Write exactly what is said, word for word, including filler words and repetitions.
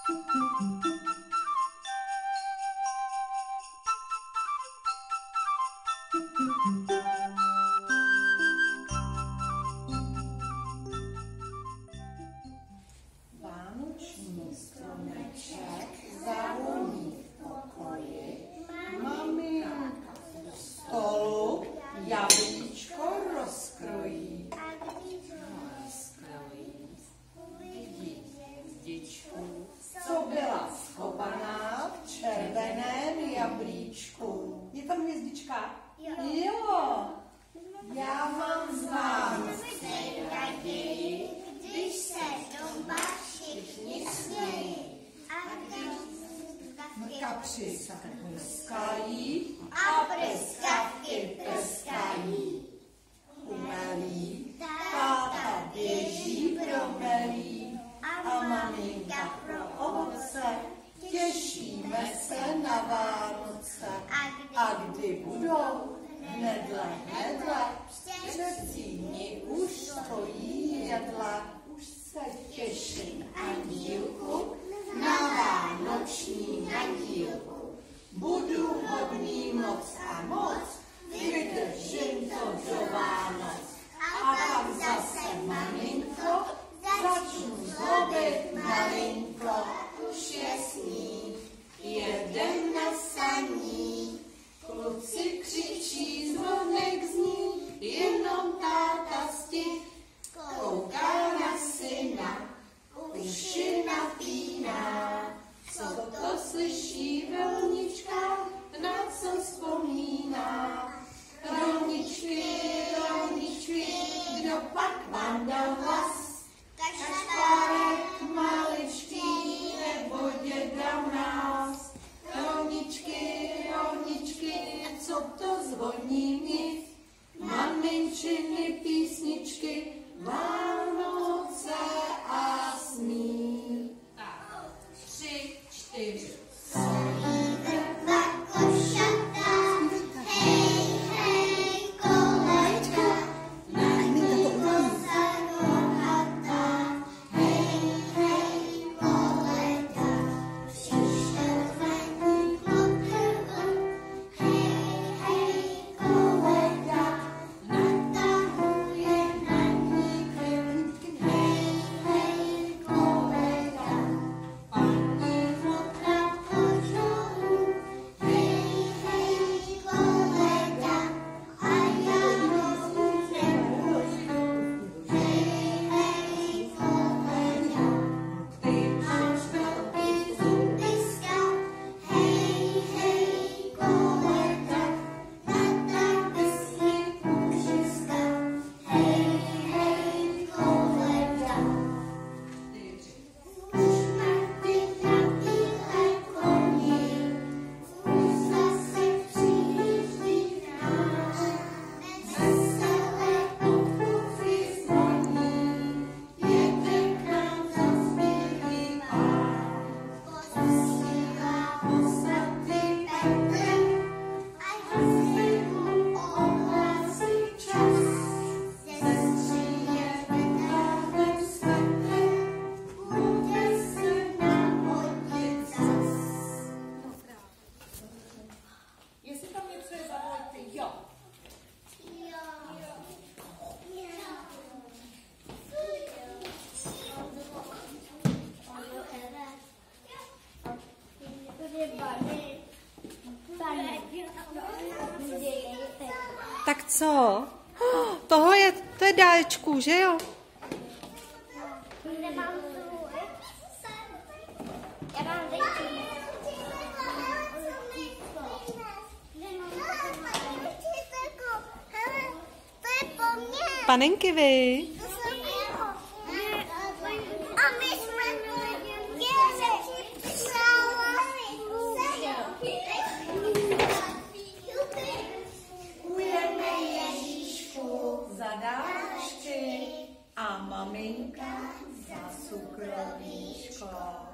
Vánoční stromeček zavoní v pokoji, maminka u stolu jablíčko rozkrojí. Rozkrojí hvězdičku, co byla schovaná v červeném jablíčku. Je tam hvězdička? Jo. Jo. Já mám z Vánoc nejraději, když se doma všichni smějí. A když kapři prskají a prskavky prskají. Umelí, táta běží pro melí a maminka pro ovoce. Těšíme se na Vánoce. A kdy budou hnedle, hnedle, před tímni už stojí jedle. Už se těším andílku na vánoční andílku. Budu hodný moc a moc, vydržím to do Vánoc. A pak zase, maminko, začnu zlobit malinko. Už je sníh, jedem na saní. Kluci křičí, zvonek zní, jenom táta stih. Kouká na syna, uši napíná. Co to slyší velnička, na co vzpomíná? Rolničky, rolničky, kdo pak vám dal hlas? Kašpárek maličký nebo děda Mráz? Rolničky, rolničky, co to zvoní mi? Maminčiny písničky, Vánoce a smích. Tak, tři, čtyři. Stojí vrba košata, hej, hej, koleďka, na ní koza rohatá, hej, hej, koleďka, přišel zadní klokrva, hej, hej, koleďka, natahuje na ní krv, hej, hej, koleďka, paní vlka požohu, hej, hej, koleďka, a já nohu nemůžu, hej, hej, koleďka, ty máš velký zubiska, hej, hej, koleďka, tata vysní pučiska, hej, hej, koleďka. Už Martina bílé koní, už zase přijíždí náš, veselé pokufy zvoní, jede k nám zas bílý pán. Posílá poslatý Petr, a si mu ohlásí čas. Sestří je vytáhne svetr, bude se nám hodit zas. Jestli tam něco je, zavolejte jo. Tak co? Tohle je, to je dálečku, že jo? Nemám svůj. Já mám větší. To je po mně. Panenky vy. A my jsme věřeči psali. Děkujeme Ježíšku za dášky a maminka za cukrovíčko.